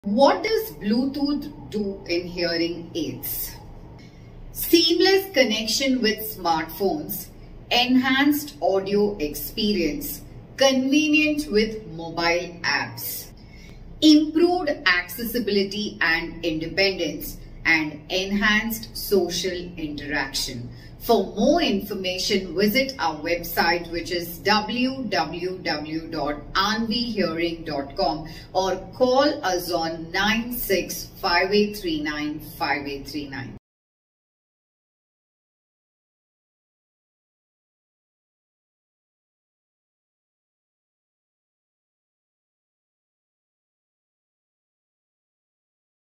What does Bluetooth do in hearing aids? Seamless connection with smartphones, enhanced audio experience, convenient with mobile apps, improved accessibility and independence, and enhanced social interaction. For more information, visit our website, which is www.aanvihearing.com, or call us on 965839 5839.